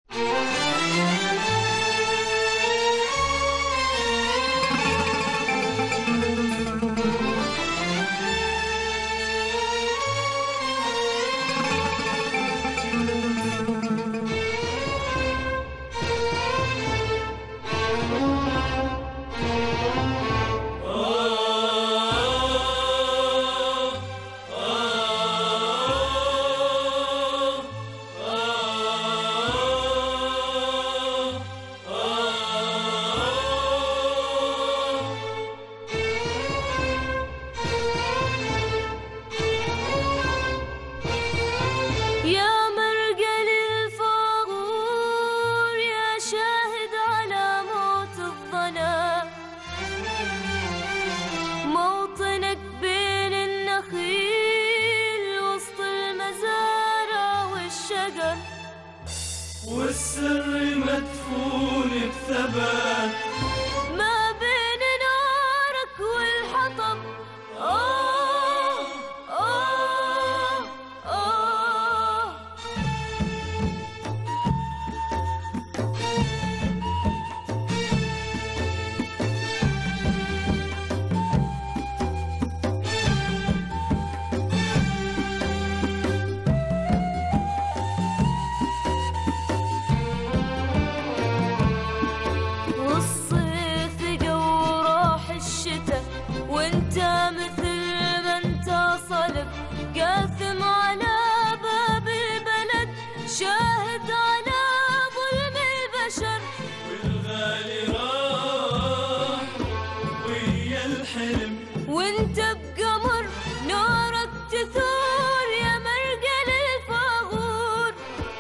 والسر مدفون بثبات ما بين نارك والحطب. وانت مثل ما انت صلب قاثم على باب البلد، شاهد على ظلم البشر. والغالي راح ويا الحلم، وانت بقمر نارك تثور يا مرقل الفاغور.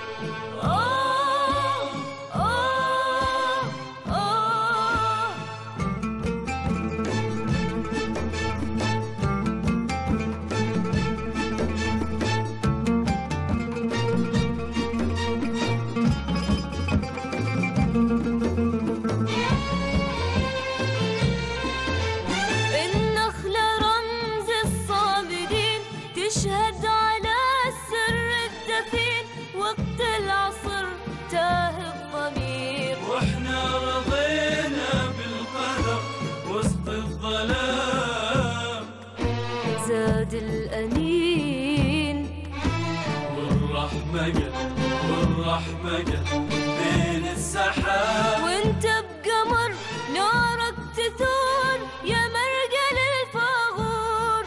النخلة رمز الصامدين، تشهد على السر الدفين. وقت العصر تاه الضمير، واحنا رضينا بالقدر وسط الظلام. زاد الأنين والرحمة قد بين السحاب. وانت بقمر نارك تثور يا مرقل الفاغور.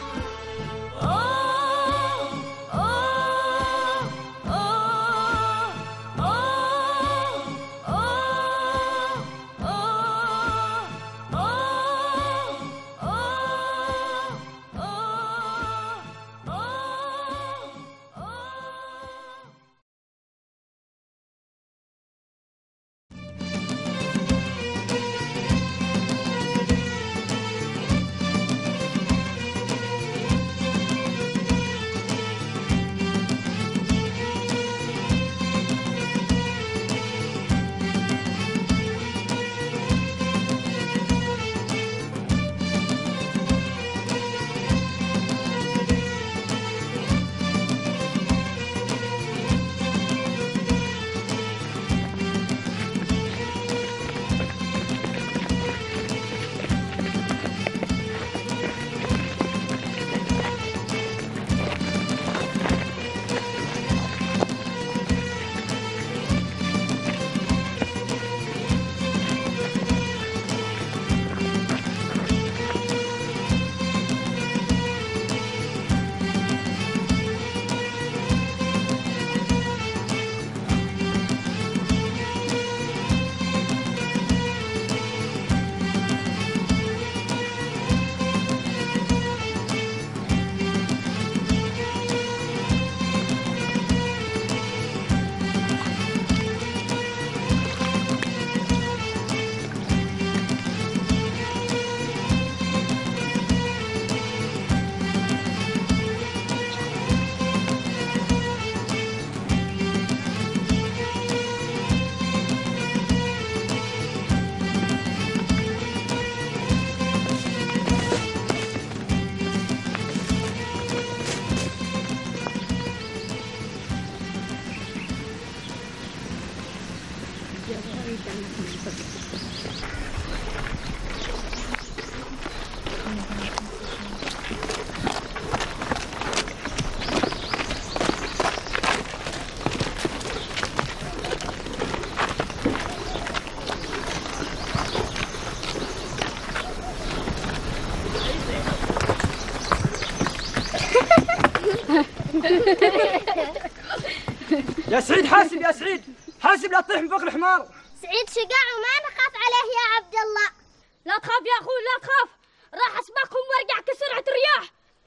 يا سعيد حاسب، يا سعيد حاسب، لا تطيح من فوق الحمار. سعيد شجاع وما نخاف عليه يا عبد الله. لا تخاف يا أخوي، لا تخاف، راح أسبقهم وأرجع كسرعة الرياح.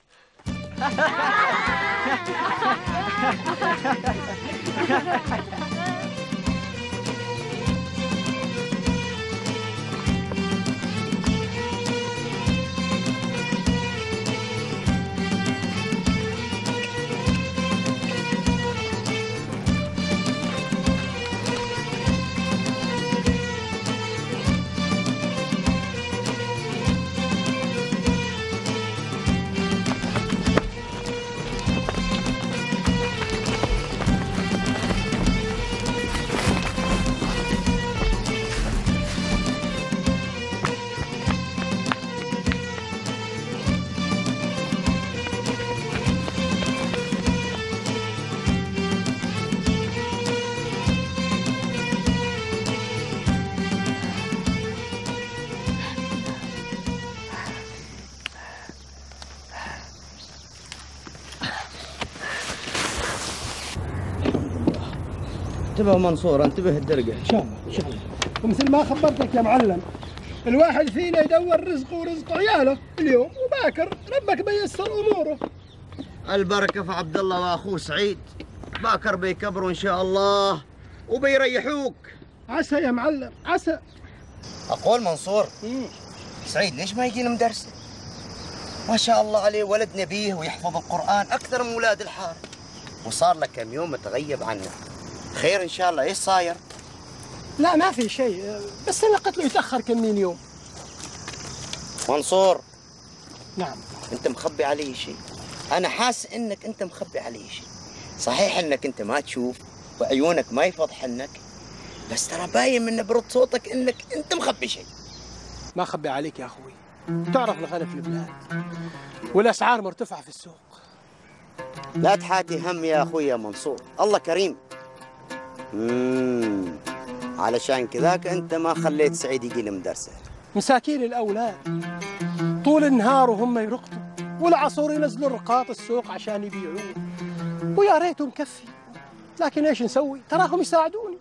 انتبه منصور، انتبه الدرقة. إن شاء الله إن شاء الله. ومثل ما خبرتك يا معلم، الواحد فينا يدور رزقه ورزق عياله اليوم وباكر ربك بيسر أموره. البركة في عبد الله وأخوه سعيد، باكر بيكبروا إن شاء الله وبيريحوك. عسى يا معلم عسى. أقول منصور، سعيد ليش ما يجي المدرسة؟ ما شاء الله عليه ولد نبيه ويحفظ القرآن أكثر من ولاد الحارة، وصار له كم يوم متغيب عنا. خير إن شاء الله، إيش صاير؟ لا ما في شيء، بس أنا قلت له يتأخر كم من يوم. منصور، نعم. أنت مخبي علي شيء، أنا حاس إنك أنت مخبي علي شيء. صحيح إنك أنت ما تشوف وعيونك ما يفضحنك، بس ترى باين من نبرة صوتك إنك أنت مخبي شيء. ما أخبي عليك يا أخوي، تعرف الغلا في البلاد والأسعار مرتفعة في السوق. لا تحاتي هم يا أخوي يا منصور، الله كريم. علشان كذاك أنت ما خليت سعيد يجي المدرسة. مساكين الأولاد طول النهار وهم يرقطوا، والعصور ينزلوا الرقاط السوق عشان يبيعوه، ويا ريته مكفي، لكن ايش نسوي؟ تراهم يساعدوني.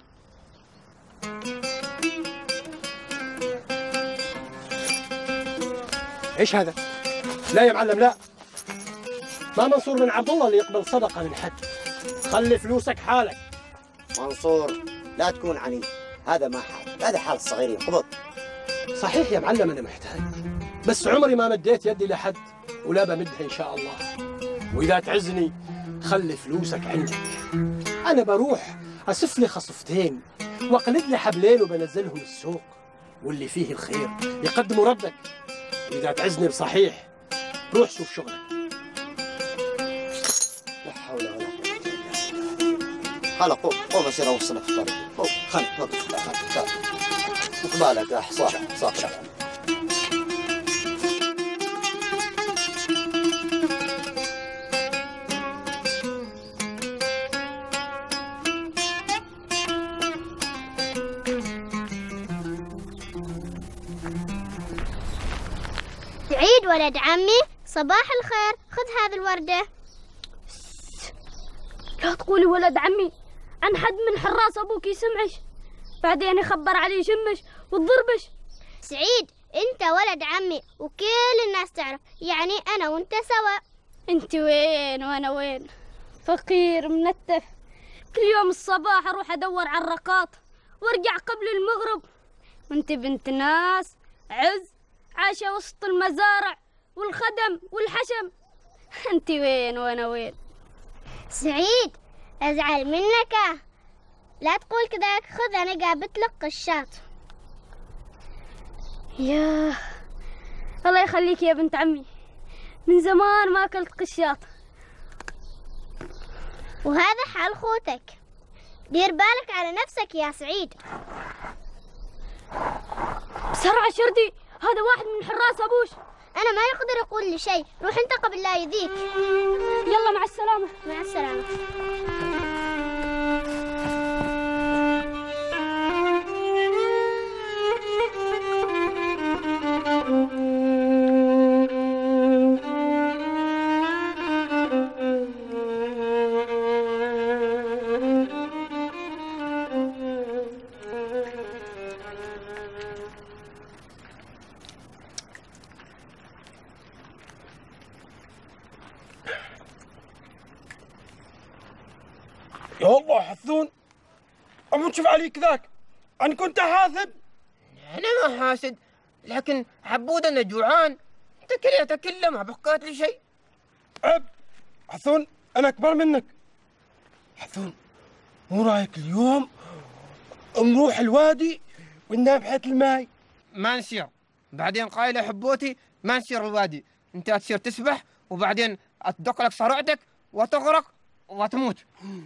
ايش هذا؟ لا يا معلم لا، ما منصور بن عبد الله اللي يقبل صدقة من حد، خلي فلوسك حالك. منصور لا تكون عنيد، هذا ما حال، هذا حال الصغيرين، قبض. صحيح يا معلم أنا محتاج، بس عمري ما مديت يدي لحد ولا بمدها إن شاء الله. وإذا تعزني خلي فلوسك عندك، أنا بروح أسف لي خصفتين وأقلد لي حبلين وبنزلهم السوق، واللي فيه الخير يقدموا ربك. وإذا تعزني بصحيح روح شوف شغلك. لا حول ولا قوة إلا بالله. هلا قوم أصير أوصلك في الطريق. قوم خل اقبالك يا حصان صح. سعيد ولد عمي، صباح الخير، خذ هذه الوردة. لا تقولي ولد عمي، عن حد من حراس أبوك يسمعش، بعدين يخبر عليه يشمش وتضربش. سعيد انت ولد عمي وكل الناس تعرف، يعني انا وانت سوا. انت وين وانا وين؟ فقير منتف، كل يوم الصباح اروح ادور على الرقاط وارجع قبل المغرب، وانت بنت ناس عز عايشة وسط المزارع والخدم والحشم. انت وين وانا وين؟ سعيد ازعل منك، لا تقول كذاك، خذ انا قابلت لك قشاط. ياه الله يخليك يا بنت عمي، من زمان ما اكلت قشاط. وهذا حال خوتك، دير بالك على نفسك يا سعيد. بسرعة شردي، هذا واحد من حراس أبوش. أنا ما يقدر يقول لي شيء، روح أنت قبل لا يذيك. يلا مع السلامة. مع السلامة. يا الله حثون، أبو تشوف عليك ذاك، أنا كنت حاسد. أنا ما حاسد، لكن عبود أنا جوعان. أنت كليت كله ما بقات لي شيء. عب حثون، أنا أكبر منك. حثون، مو رايك اليوم نروح الوادي وننام حيث الماي؟ ما نسير، بعدين قايلة حبوتي ما نسير الوادي. أنت تصير تسبح وبعدين تدق لك صرعتك وتغرق وتموت.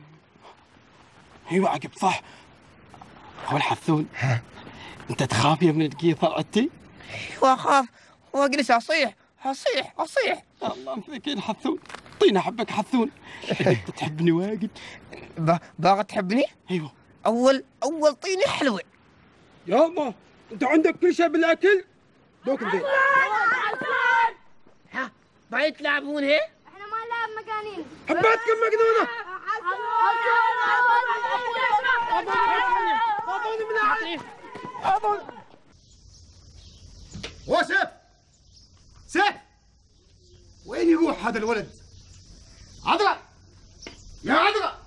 ايوه عقب صح. هو حثون، انت تخاف يا ابن دقيقة صرعتي؟ ايوه اخاف واجلس اصيح اصيح اصيح. الله مسكين حثون، طينا حبك حثون. انت تحبني واجد. باغي تحبني؟ ايوه. اول طينه حلوه. يا الله، انت عندك كل شيء بالاكل؟ دوك زين. ها باغي تلعبون هي؟ احنا ما نلعب مجانين. حباتكم مجنونة. وسيف، سيف، وين يروح هذا الولد؟ عذرا، يا عذرا.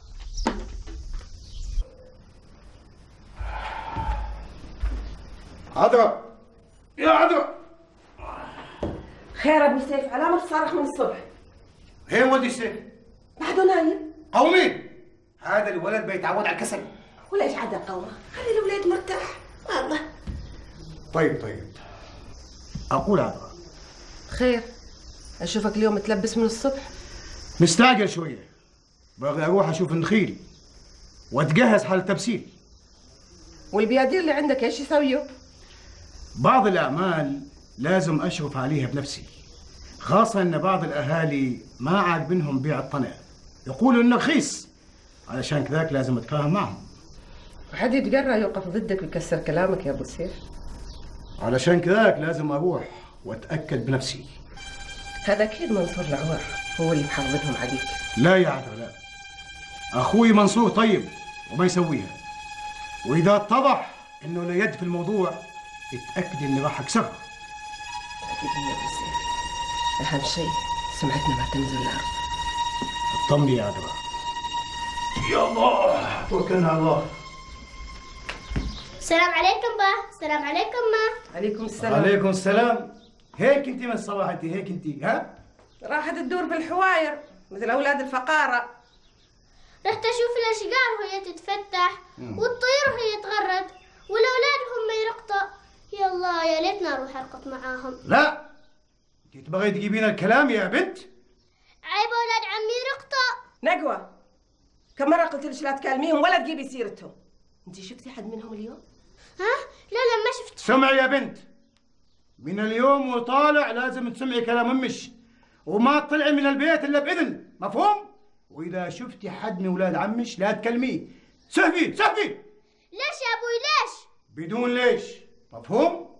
عذرا، يا عذرا. خير ابو سيف، علامة تصارخ من الصبح. هي ولدي سيف. بعده نايم؟ قومي، هذا الولد بيتعود على الكسل. وليش عاد قومه؟ خلي الولاد مرتاح. والله. طيب، أقول عذرا. خير، اشوفك اليوم متلبس من الصبح. مستعجل شوية، باغي أروح أشوف النخيل وأتجهز حال التبسيل. والبيادير اللي عندك ايش يسويوا؟ بعض الأعمال لازم أشرف عليها بنفسي، خاصة أن بعض الأهالي ما عاجبنهم بيع الطنع، يقولوا إنه رخيص، علشان كذاك لازم أتفاهم معهم. وحد يتقرى يوقف ضدك ويكسر كلامك يا ابو سيف؟ علشان كذاك لازم أروح وأتأكد بنفسي. هذا أكيد منصور العوار هو اللي محافظهم عليك. لا يا عذرا لا، أخوي منصور طيب وما يسويها، وإذا اتضح إنه له يد في الموضوع اتأكد إني راح أكسرها. أكيد يا ابو سيف، أهم شيء سمعتنا ما تنزل الأرض. اطمني يا عذرا. يا الله، توكلنا على الله. السلام عليكم با. السلام عليكم ما. عليكم السلام. عليكم السلام. هيك انت من الصباح انت هيك انت ها؟ راحت تدور بالحواير مثل أولاد الفقارة. رحت أشوف الأشجار وهي تتفتح والطيور وهي تغرد والأولاد هم يرقطوا. يلا يا ليتنا أروح أرقط معاهم. لا، انت تبغي تجيبين الكلام يا بنت؟ عيب أولاد عمي يرقطوا. نقوى، كم مرة قلت لك لا تكلميهم ولا تجيبي سيرتهم؟ انت شفتي حد منهم اليوم؟ ها؟ لا ما شفت. سمع يا بنت، من اليوم وطالع لازم تسمعي كلام امش، وما تطلعي من البيت الا باذن، مفهوم؟ واذا شفتي حد من اولاد عمش لا تكلميه. سهفي. ليش يا ابوي ليش؟ بدون ليش، مفهوم؟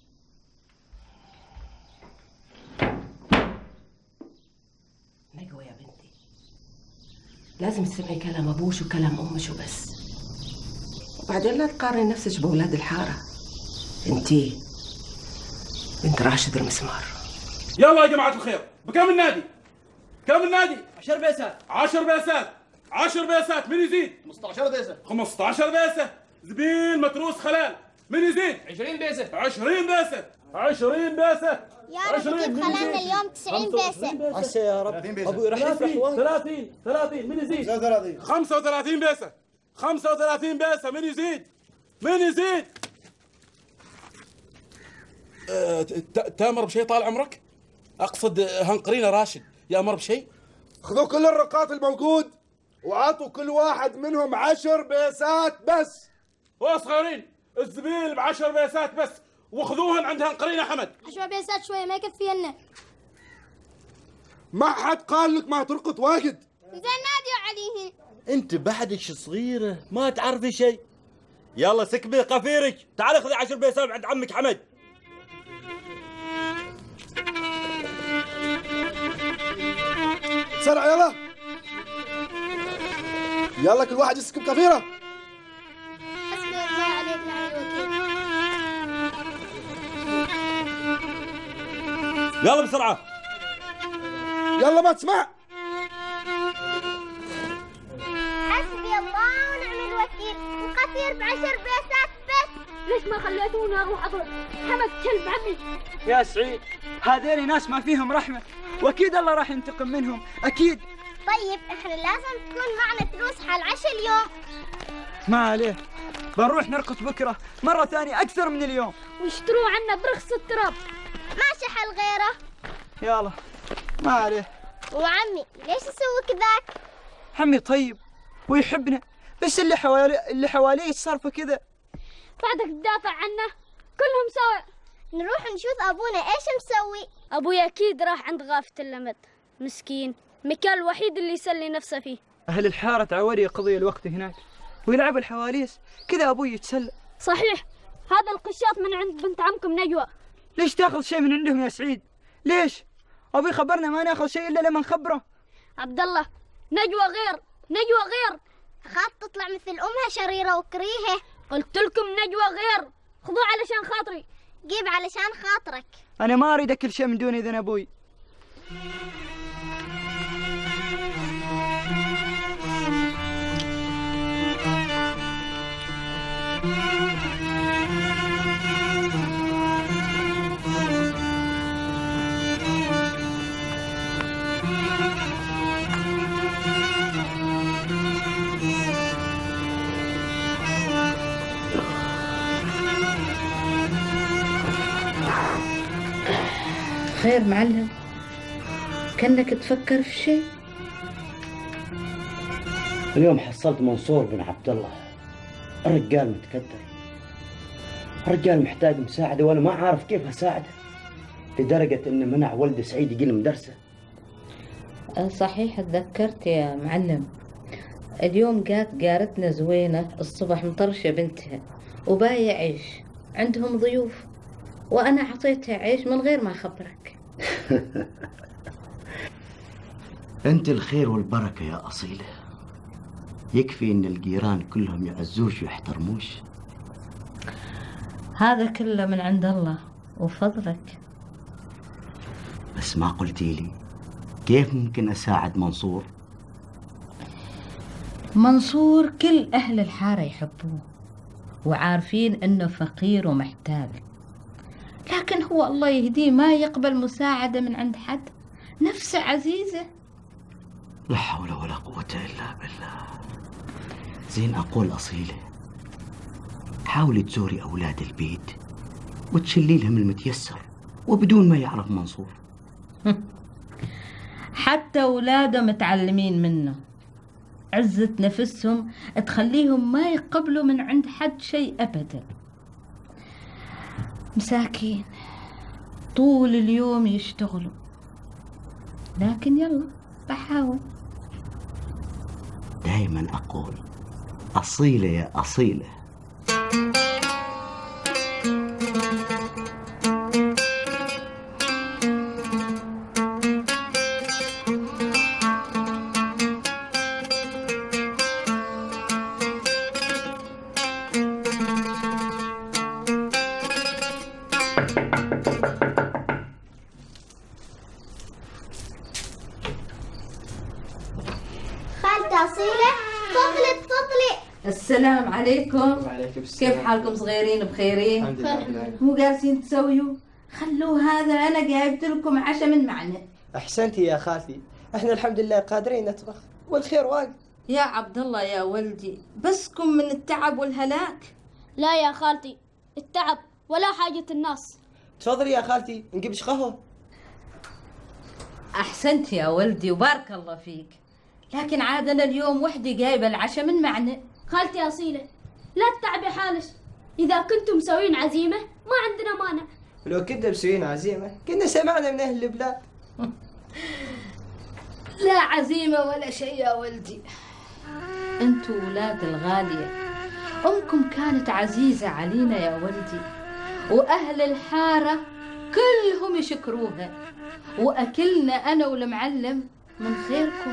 نقوى يا بنتي، لازم تسمعي كلام ابوش وكلام امش وبس، وبعدين لا تقارني نفسك باولاد الحاره. انتي بنت راشد المسمار. يلا يا جماعة الخير، بكم النادي؟ كم النادي؟ 10 بيسات. 10 بيسات. 10 بيسات، من يزيد؟ 15 بيسة. 15 بيسة. زبيل متروس خلال، من يزيد؟ 20 بيسة. 20 بيسة. 20 بيسة. يا رب تجيب خلالنا اليوم 90 بيسة. عسى يا رب. 30 بيسة. ابوي راح يفرح وايد. 30 من يزيد؟ 35. 35 بيسة. 35 بيسة، من يزيد؟ من يزيد؟ تامر بشيء طال عمرك؟ اقصد هنقرينا راشد يامر بشيء؟ خذوا كل الرقات الموجود وعطوا كل واحد منهم 10 بيسات بس. وصغيرين الزبيل ب10 بيسات بس، وخذوهن عند هنقرينا حمد. حشوة بيسات شوية ما يكفينا. ما حد قال لك ما ترقط واجد. زين ناديوا عليهن. انت بعدك صغيرة ما تعرفي شيء. يلا سكبي قفيرك، تعالي خذي 10 بيسات عند عمك حمد. بسرعة يلا. يلا كل واحد يسكب قفيرة. حسبي الله عليك نعم الوكيل. يلا بسرعة. يلا ما تسمع. حسبي الله ونعم الوكيل. القصير ب10 بيسات بس. ليش ما خليتونا اروح اضرب حمد كلب عمي؟ يا سعيد هذين ناس ما فيهم رحمة، واكيد الله راح ينتقم منهم اكيد. طيب احنا لازم تكون معنا فلوس حال العشاء اليوم. ما عليه، بنروح نرقص بكرة مرة ثانية أكثر من اليوم. ويشتروا عنا برخص التراب. ماشي حل غيره. يلا ما عليه. وعمي ليش يسوي كذاك؟ عمي طيب ويحبنا، بس اللي حواليه يتصرفوا كذا. بعدك تدافع عنه؟ كلهم سوا. نروح نشوف أبونا إيش مسوي. أبوي أكيد راح عند غافة اللمد، مسكين مكان الوحيد اللي يسلي نفسه فيه. أهل الحارة تعودوا يقضي الوقت هناك ويلعبوا الحواليس، كذا أبوي يتسلى. صحيح، هذا القشاط من عند بنت عمكم نجوى. ليش تاخذ شيء من عندهم يا سعيد؟ ليش؟ أبوي خبرنا ما ناخذ شيء إلا لما نخبره. عبد الله، نجوى غير، نجوى غير. أخاف تطلع مثل أمها شريرة وكريهة. قلت لكم نجوى غير، خذوه علشان خاطري. جيب علشان خاطرك. أنا ما أريد كل شيء من دون إذن أبوي. خير معلم، كأنك تفكر في شيء. اليوم حصلت منصور بن عبد الله، الرجال متكدر، الرجال محتاج مساعدة وأنا ما عارف كيف أساعده، لدرجة إنه منع ولد سعيد يجي المدرسة. صحيح تذكرت يا معلم، اليوم جات جارتنا زوينة الصبح مطرشة بنتها وبايع عيش، عندهم ضيوف وأنا أعطيتها عيش من غير ما أخبرك. أنت الخير والبركة يا أصيلة، يكفي إن الجيران كلهم يعزوش ويحترموش. هذا كله من عند الله وفضلك. بس ما قلتي لي كيف ممكن أساعد منصور؟ منصور كل أهل الحارة يحبوه وعارفين إنه فقير ومحتاج، لكن هو الله يهديه ما يقبل مساعدة من عند حد، نفسه عزيزة. لا حول ولا قوة إلا بالله. زين أقول أصيلة، حاولي تزوري أولاد البيت وتشلي لهم المتيسر وبدون ما يعرف منصور. حتى أولاده متعلمين منه، عزة نفسهم تخليهم ما يقبلوا من عند حد شيء أبدا. مساكين طول اليوم يشتغلوا، لكن يلا بحاول. دايما أقول أصيلة يا أصيلة. السلام عليكم. وعليكم السلام. كيف حالكم صغيرين؟ بخيرين؟ الحمد لله. مو جالسين تسويوا؟ خلوا هذا أنا جايبت لكم عشاء من معنا. أحسنتي يا خالتي، احنا الحمد لله قادرين نطبخ والخير واقف. يا عبد الله يا ولدي، بسكم من التعب والهلاك. لا يا خالتي، التعب ولا حاجة الناس. تفضلي يا خالتي نجيبش قهوة. أحسنت يا ولدي وبارك الله فيك، لكن عادنا اليوم وحدي جايبة العشاء من معنا. خالتي أصيلة، لا تتعبي حالش، إذا كنتم مسوين عزيمة ما عندنا مانع. ولو كنا مسوين عزيمة كنا سمعنا من أهل البلاد. لا عزيمة ولا شيء يا ولدي، انتوا ولاد الغالية، أمكم كانت عزيزة علينا يا ولدي، وأهل الحارة كلهم يشكروها، وأكلنا أنا والمعلم من خيركم.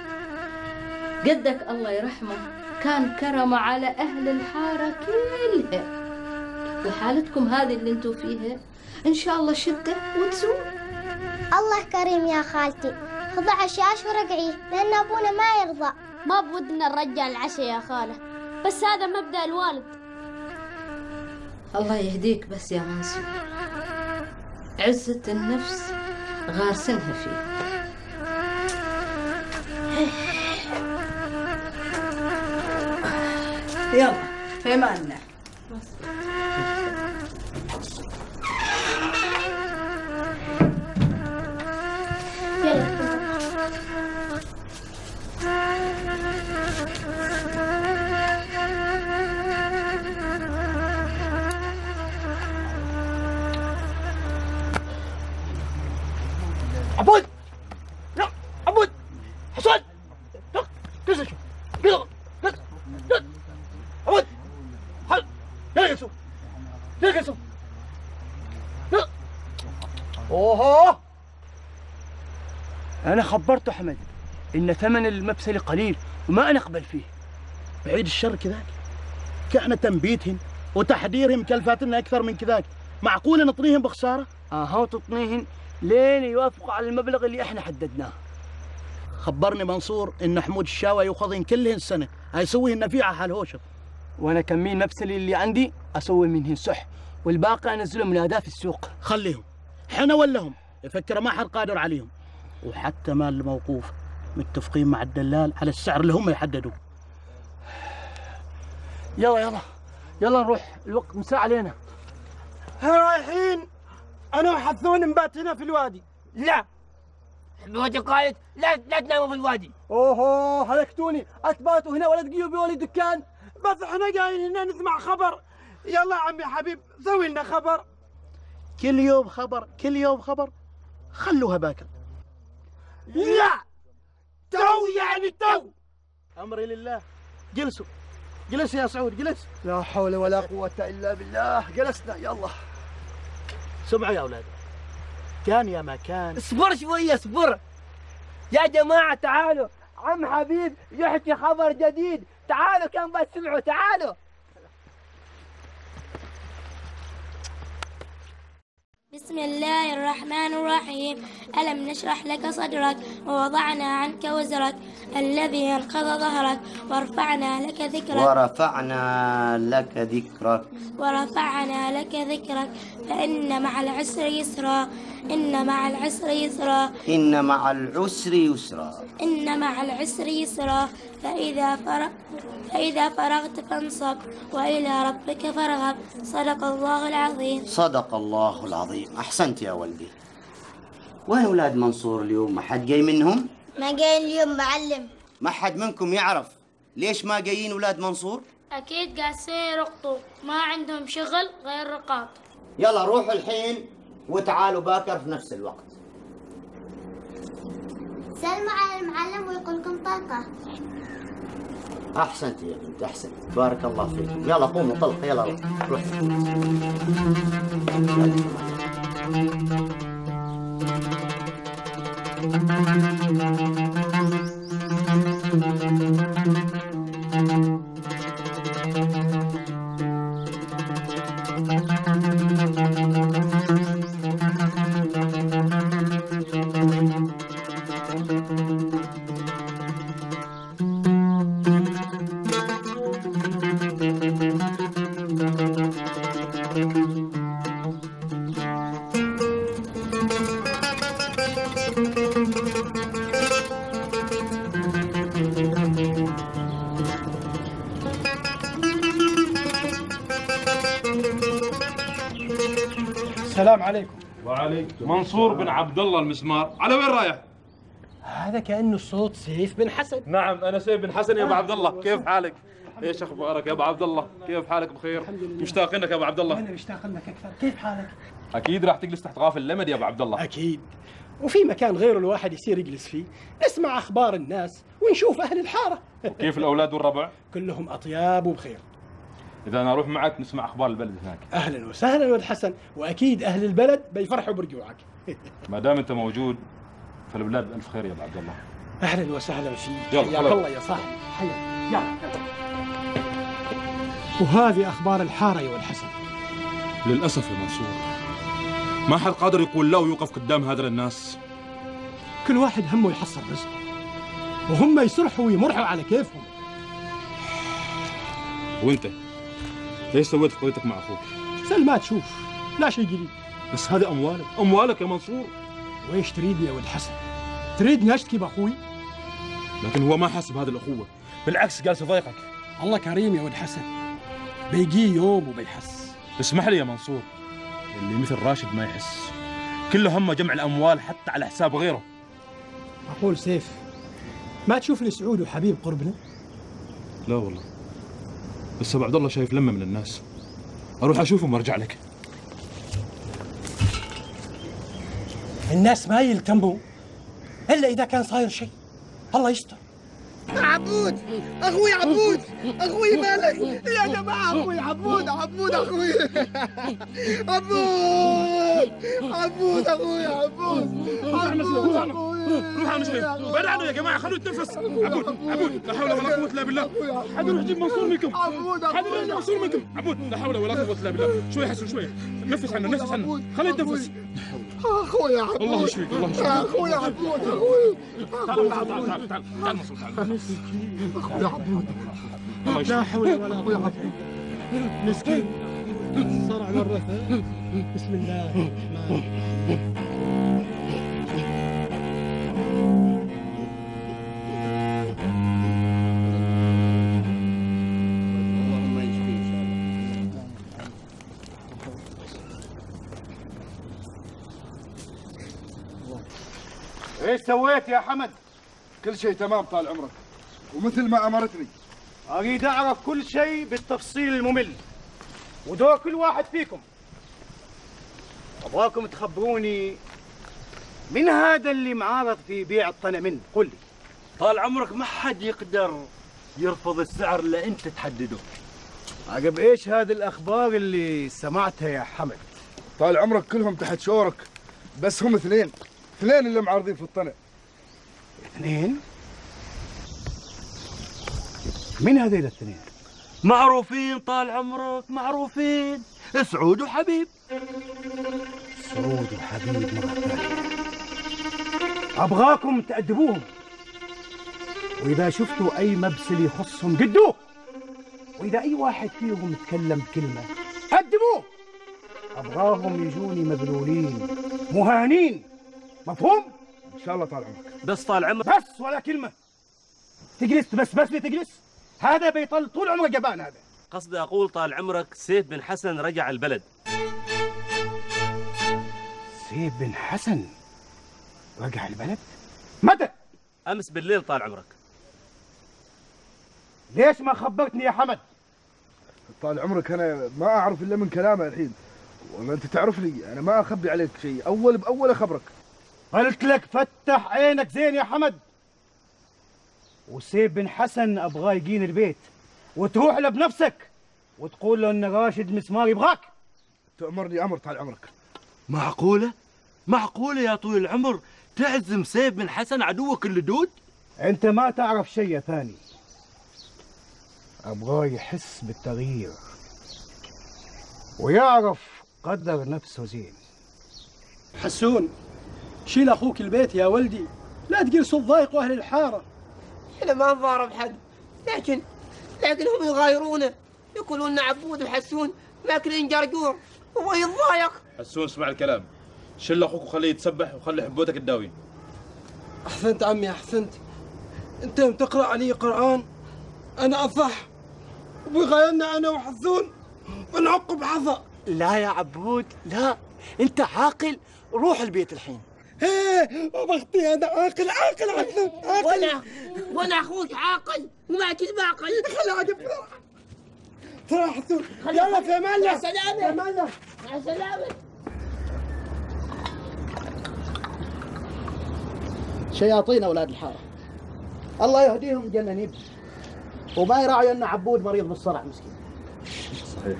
قدك الله يرحمه كان كرمه على أهل الحارة كلها، وحالتكم هذه اللي انتوا فيها إن شاء الله شدة وتزول. الله كريم يا خالتي، خذ عشاش ورقعيه لأن أبونا ما يرضى. ما بودنا نرجع العشاء يا خالة، بس هذا مبدأ الوالد. الله يهديك بس يا منصور، عزة النفس غارسنها فيه. يلا في امان الله. عبود، لا عبود، حسن، قز شو، قز، عبود، يا يوسف، يا يوسف، اوه، أنا خبرت أحمد إن ثمن المبسل قليل وما أنا أقبل فيه. بعيد الشر كذاك، كأحنا تنبيتهم وتحذيرهم كلفاتنا أكثر من كذاك، معقولة نطنيهم بخسارة؟ تطنيهن لين يوافقوا على المبلغ اللي احنا حددناه. خبرني منصور إن حمود الشاوى ياخذهن كلهن سنة، هيسويهن نفيعة حال هوشة. وأنا كمين مبسلي اللي عندي أسوي منهن سح، والباقي أنزله مناداه في السوق. خليهم، حنا ولهم يفكر ما حد قادر عليهم. وحتى مال الموقوف متفقين مع الدلال على السعر اللي هم يحددوه. يلا نروح، الوقت مساء علينا. رايحين انا وحثون نبات هنا في الوادي. لا حمودي قالت لا تناموا في الوادي. اوه هلكتوني، اثباتوا هنا ولا دقيقه بيولي دكان. بس احنا جايين هنا نسمع خبر. يلا يا عمي حبيب سوي لنا خبر. كل يوم خبر، كل يوم خبر، خلوها باكر. لا تو يعني تو. امري لله. جلسوا جلس يا سعود، جلس. لا حول ولا قوة إلا بالله. جلسنا. يلا سمعوا يا أولاد، كان يا ما كان. اصبر شوية اصبر يا جماعة، تعالوا عم حبيب يحكي خبر جديد. تعالوا كم بس سمعوا، تعالوا. بسم الله الرحمن الرحيم. ألم نشرح لك صدرك ووضعنا عنك وزرك الذي ينقض ظهرك ورفعنا لك ذكرك ورفعنا لك ذكرك فإن مع العسر يسرا إن مع العسر يسرا إن مع العسر يسرا إن مع العسر يسرا فإذا فرغت فانصب وإلى ربك فارغب. صدق الله العظيم. صدق الله العظيم. أحسنت يا ولدي. وين أولاد منصور اليوم؟ ما حد جاي منهم؟ ما جاي اليوم معلم. ما حد منكم يعرف ليش ما جايين أولاد منصور؟ أكيد قاسين يرقطوا، ما عندهم شغل غير رقاط. يلا روحوا الحين وتعالوا باكر في نفس الوقت. سلموا على المعلم ويقول لكم طلقة. أحسنت يا بنت، أحسنت، بارك الله فيكم. يلا قوموا طلقة، يلا روح. السلام عليكم. وعليكم. منصور بن عبد الله المسمار، على وين رايح؟ هذا كأنه صوت سيف بن حسن. نعم أنا سيف بن حسن يا أبو عبد الله، كيف حالك؟ ايش اخبارك يا ابو عبد الله؟ كيف حالك؟ بخير؟ مشتاق لك يا ابو عبد الله. انا مشتاق لك اكثر. كيف حالك؟ اكيد راح تجلس تحت غاف اللمد يا ابو عبد الله. اكيد. وفي مكان غيره الواحد يصير يجلس فيه، نسمع اخبار الناس ونشوف اهل الحاره. وكيف الاولاد والربع؟ كلهم اطياب وبخير. اذا انا اروح معك نسمع اخبار البلد هناك. اهلا وسهلا ولد حسن، واكيد اهل البلد بيفرحوا برجوعك. ما دام انت موجود فالبلاد بالف خير يا ابو عبد الله. اهلا وسهلا فيك. يلا حياك الله يا صاحبي. حياك. يلا. وهذه اخبار الحاره يا ولد حسن. للاسف يا منصور ما حد قادر يقول لا ويوقف قدام هذول الناس. كل واحد همه يحصل رزقه، وهم يسرحوا ويمرحوا على كيفهم. وانت ايش سويت في قضيتك مع اخوك؟ سل ما تشوف، لا شيء جديد. بس هذه اموالك يا منصور. وايش تريدني يا ولد حسن؟ تريدني اشتكي باخوي؟ لكن هو ما حس بهذه الاخوه، بالعكس جالس يضايقك. الله كريم يا ولد حسن، بيجي يوم وبيحس. اسمح لي يا منصور، اللي مثل راشد ما يحس، كله همه جمع الاموال حتى على حساب غيره. اقول سيف، ما تشوف لي سعود وحبيب قربنا؟ لا والله، بس ابو عبد الله شايف لمه من الناس. اروح اشوفهم وارجع لك. الناس ما يلتموا الا اذا كان صاير شيء. الله يستر. عبود اخوي، عبود اخوي، مالك يا جماعه؟ اخوي عبود، عبود اخوي، عبود، عبود اخوي، عبود، عبود اخوي. روح على مسلم، بعد عنه يا جماعه، خلوه يتنفس. عبود لا حول ولا قوه الا بالله. حد يروح يجيب منصور منكم. حد يروح يجيب منصور منكم. عبود لا حول ولا قوه الا بالله. شوي حسن شوي، نفس عنه نفس عنه، خليه يتنفس. اخوي عبود، الله يشفيك الله يشفيك. اخوي عبود، اخوي. تعال تعال منصور تعال. اخوي عبود، لا حول ولا قوه. مسكين صرع مره. بسم الله الرحمن. ايش سويت يا حمد؟ كل شيء تمام طال عمرك، ومثل ما امرتني. اريد اعرف كل شيء بالتفصيل الممل، ودور كل واحد فيكم. ابغاكم تخبروني من هذا اللي معارض في بيع الطنمن. قل لي. طال عمرك ما حد يقدر يرفض السعر اللي انت تحدده. عقب ايش هذه الاخبار اللي سمعتها يا حمد؟ طال عمرك كلهم تحت شورك، بس هم اثنين اللي معارضين في الطنع. اثنين؟ من هذيل الاثنين؟ معروفين طال عمرك، معروفين، سعود وحبيب. سعود وحبيب مرة ثانية. ابغاكم تأدبوهم، واذا شفتوا اي مبسل يخصهم قدوه، واذا اي واحد فيهم يتكلم كلمة أدبوه. ابغاهم يجوني مذلولين مهانين، مفهوم؟ ان شاء الله طال عمرك. بس طال عمرك، بس ولا كلمة. تجلس بس لي تجلس. هذا بيطل طول عمره جبان. هذا قصدي اقول طال عمرك سيف بن حسن رجع البلد. سيف بن حسن رجع البلد؟ متى؟ امس بالليل طال عمرك. ليش ما خبرتني يا حمد؟ طال عمرك انا ما اعرف الا من كلامه الحين، وما انت تعرف لي انا ما اخبي عليك شيء، اول باول اخبرك. قلت لك فتح عينك زين يا حمد. وسيف بن حسن ابغاه يجيني البيت، وتروح له بنفسك وتقول له ان راشد مسمار يبغاك. تأمرني امر طال عمرك. معقولة؟ معقولة يا طويل العمر تعزم سيف بن حسن عدوك اللدود؟ انت ما تعرف شيء يا ثاني. ابغاه يحس بالتغيير ويعرف قدر نفسه زين. حسون، شيل اخوك البيت يا ولدي، لا تقيل صوت ضايق اهل الحاره. احنا ما نضارب حد، لكن هم يغايرونا، يقولون عبود وحسون ماكلين جرجور، هو يتضايق. حسون اسمع الكلام، شل اخوك وخليه يتسبح وخلي حبوتك تداوي. احسنت عمي احسنت. انت يوم تقرا علي قران انا اصح، وبيغايرنا انا وحسون ونعق بحظا. لا يا عبود لا، انت عاقل، روح البيت الحين. ايه وبختي انا عاقل عقل. وانا اخوك عاقل وما كنت بعقل. خلي عقب بسرعه حسون. يلا في امان الله. مع السلامه. في امان الله. مع السلامه. شياطين اولاد الحاره الله يهديهم مجننين وما يراعي ان عبود مريض بالصرع مسكين. صحيح.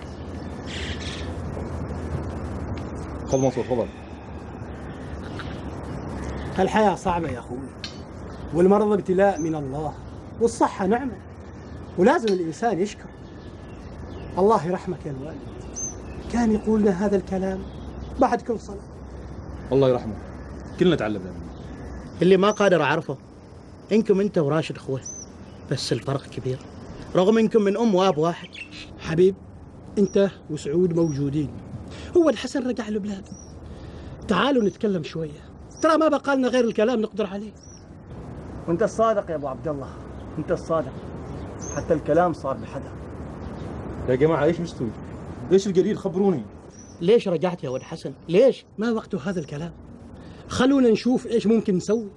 خذ منصور تفضل. الحياة صعبة يا أخوي، والمرض ابتلاء من الله، والصحة نعمة، ولازم الإنسان يشكر. الله يرحمك يا الوالد، كان يقول لنا هذا الكلام بعد كل صلاة. الله يرحمه، كلنا تعلمنا منه. اللي ما قادر أعرفه إنكم أنت وراشد أخوه، بس الفرق كبير، رغم إنكم من أم وأب واحد. حبيب أنت وسعود موجودين، هو الحسن رجع البلاد، تعالوا نتكلم شوية، ترى ما بقى لنا غير الكلام نقدر عليه. وانت الصادق يا ابو عبد الله، انت الصادق، حتى الكلام صار بحدا. يا جماعه ايش مستوي؟ ايش القليل؟ خبروني. ليش رجعت يا ولد حسن؟ ليش؟ ما وقته هذا الكلام، خلونا نشوف ايش ممكن نسوي.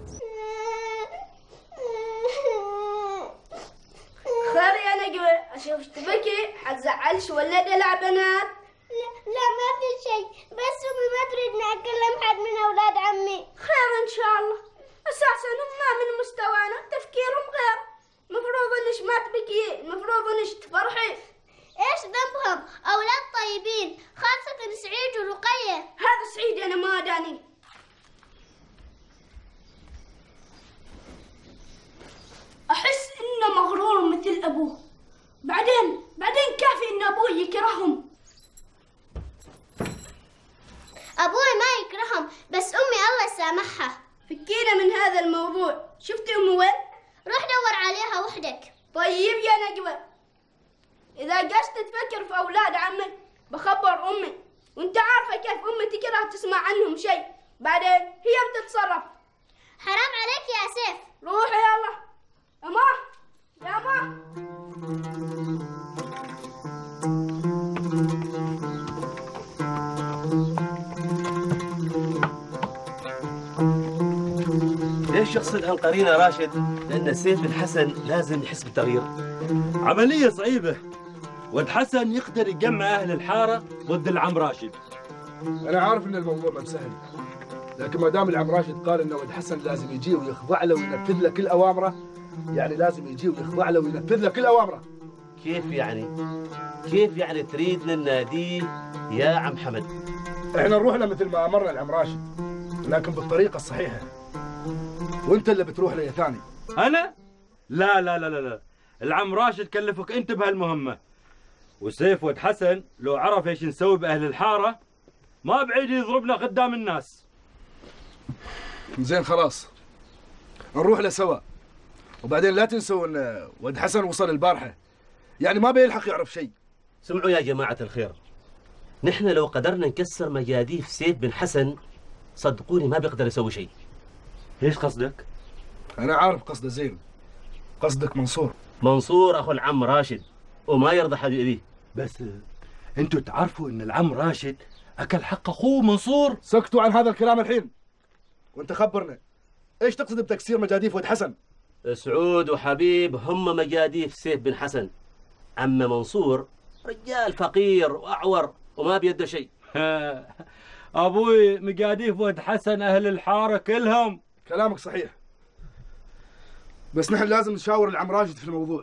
خير يا نجوى، اشوف تبكي حتزعلش ولا دلع بنات؟ لا ما في شيء، بس امي ما تريدني اكلم حد من اولاد عمي. خير ان شاء الله، اساسا هم ما من مستوانا، تفكيرهم غير. مفروض انش ما تبكي، مفروض انش تفرحي. ايش ذنبهم؟ اولاد طيبين، خاصة سعيد ورقية. هذا سعيد انا ما داني. احس انه مغرور مثل ابوه، بعدين كافي ان ابوه يكرههم. ابوي ما يكرههم، بس امي الله يسامحها. فكينا من هذا الموضوع. شفتي امي وين؟ روح دور عليها وحدك. طيب يا نجوى، اذا قصت تفكر في اولاد عمك بخبر امي، وانت عارفه كيف امي تكره تسمع عنهم شيء، بعدين هي بتتصرف. حرام عليك يا سيف. روحي يلا. يا ما ليش يقصد القرينة راشد؟ لأن سيف بن حسن لازم يحس بالتغيير. عملية صعيبة، ولد حسن يقدر يجمع أهل الحارة ضد العم راشد. أنا عارف إن الموضوع ما سهل، لكن ما دام العم راشد قال إن ولد حسن لازم يجي ويخضع له وينفذ له كل أوامره، يعني لازم يجي ويخضع له وينفذ له كل أوامره. كيف يعني؟ كيف يعني تريدنا نناديه يا عم حمد؟ إحنا نروح له مثل ما أمرنا العم راشد، لكن بالطريقة الصحيحة. وأنت اللي بتروح له يا ثاني. أنا؟ لا لا لا لا، العم راشد كلفك أنت بهالمهمة. وسيف ولد حسن لو عرف ايش نسوي بأهل الحارة ما بعيد يضربنا قدام الناس. زين خلاص، نروح له سوا، وبعدين لا تنسوا ان ولد حسن وصل البارحة، يعني ما بيلحق يعرف شيء. سمعوا يا جماعة الخير، نحن لو قدرنا نكسر مجاديف سيف بن حسن صدقوني ما بيقدر يسوي شيء. ايش قصدك؟ أنا عارف قصده زين، قصدك منصور. منصور أخو العم راشد وما يرضى حد يأذيه. بس انتوا تعرفوا ان العم راشد اكل حق اخوه منصور. سكتوا عن هذا الكلام الحين، وانت خبرنا ايش تقصد بتكسير مجاديف ولد حسن؟ سعود وحبيب هم مجاديف سيف بن حسن. عم منصور رجال فقير واعور وما بيده شيء. ابوي مجاديف ولد حسن اهل الحاره كلهم. كلامك صحيح، بس نحن لازم نشاور العم راشد في الموضوع.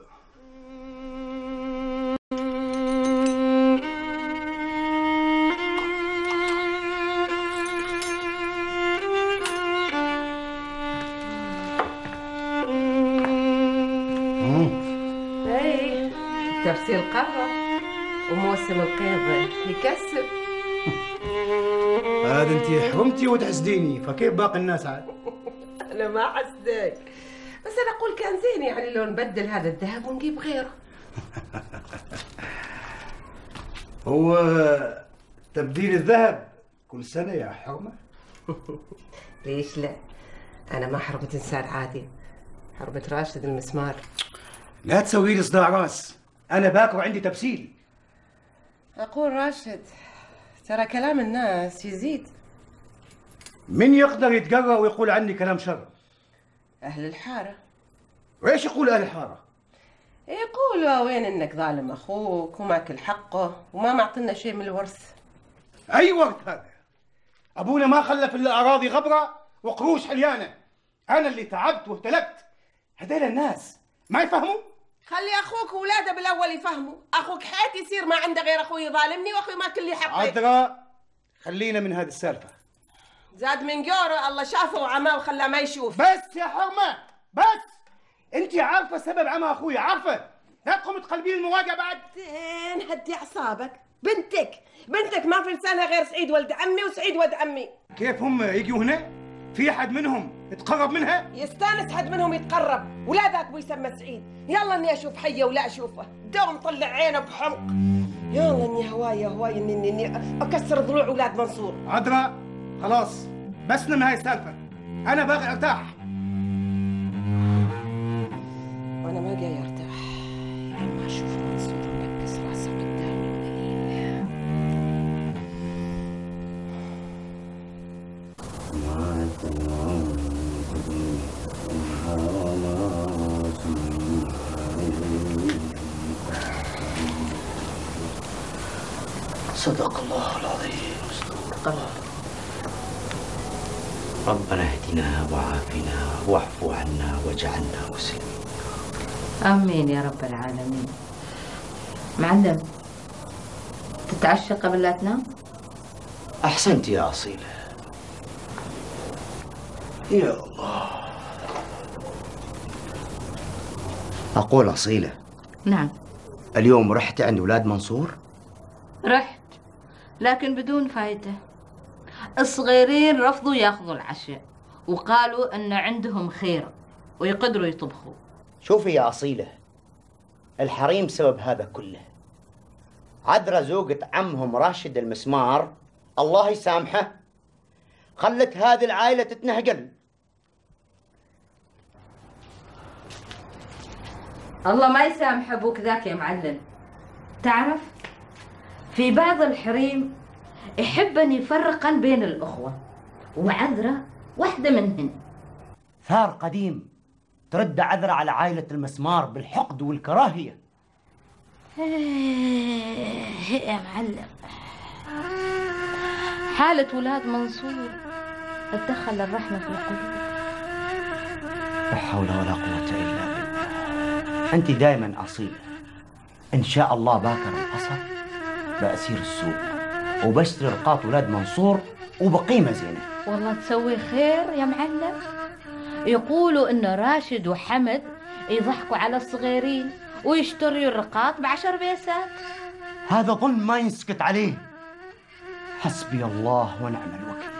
ترسيل قهوة وموسم القيض يكسب. هذا انت حرمتي وتحسديني، فكيف باقي الناس عاد؟ أنا ما حسدك، بس أنا أقول كان زين يعني لو نبدل هذا الذهب ونجيب غيره. هو تبديل الذهب كل سنة يا حرمة؟ ليش لا؟ أنا ما حرمة إنسان عادي، حرمة راشد المسمار. لا تسوي لي صداع راس، أنا باكر عندي تبسيل. أقول راشد ترى كلام الناس يزيد. من يقدر يتجرأ ويقول عني كلام شر؟ أهل الحارة. وإيش يقول أهل الحارة؟ يقولوا وين إنك ظالم أخوك وماكل حقه وما معطينا شيء من الورث. أي ورث هذا؟ أبونا ما خلف إلا أراضي غبرة وقروش حليانة. أنا اللي تعبت واهتلكت. هذيل الناس ما يفهموا؟ خلي أخوك وولاده بالأول يفهموا. أخوك حياتي يصير ما عنده غير أخوي يظالمني وأخوي ماكل لي حقي. عذراء خلينا من هذه السالفة. زاد من جوره الله شافه وعماه وخلاه ما يشوف. بس يا حرمة بس. انت عارفة سبب عمى أخوي، عارفة. لا تقوم تقلبين المواجهة بعد. زين هدي أعصابك. بنتك ما في لسانها غير سعيد ولد عمي وسعيد ولد عمي. كيف هم يجوا هنا؟ في حد منهم يتقرب منها؟ يستانس حد منهم يتقرب، ولا ذاك بيسمى سعيد. يلا اني اشوف حيه ولا اشوفه، دوم طلع عينه بحمق. يلا اني هواي اني اكسر ضلوع اولاد منصور. عذراء خلاص بس من هاي السالفه، انا باغي ارتاح. وانا ما جاي ارتاح لما اشوف منصور منكس راسه قدامي القليل. صدق الله العظيم. صدق الله. ربنا اهدنا وعافنا واعف عنا واجعلنا مسلمين. آمين يا رب العالمين. معلم، تتعشى قبل لا تنام؟ أحسنت يا أصيلة. يا الله. أقول أصيلة. نعم. اليوم رحت عند ولاد منصور؟ رحت، لكن بدون فايدة. الصغيرين رفضوا ياخذوا العشاء وقالوا ان عندهم خير ويقدروا يطبخوا. شوفي يا أصيلة، الحريم سبب هذا كله. عذرة زوجة عمهم راشد المسمار الله يسامحه خلت هذه العائلة تتنهجل. الله ما يسامح ابوك ذاك يا معلم. تعرف في بعض الحريم يحب ان يفرقا بين الاخوه، وعذرة واحده منهن. ثار قديم ترد عذرة على عائلة المسمار بالحقد والكراهية. يا معلم، حالة ولاد منصور تدخل الرحمة في القلوب. لا حول ولا قوة إلا بالله. أنت دائما أصيلة. إن شاء الله باكر العصر بأسير السوق وبشتري رقاط ولاد منصور وبقيمة زينة. والله تسوي خير يا معلم. يقولوا إن راشد وحمد يضحكوا على الصغيرين ويشتروا الرقاط ب10 بيسات. هذا ظلم ما ينسكت عليه. حسبي الله ونعم الوكيل.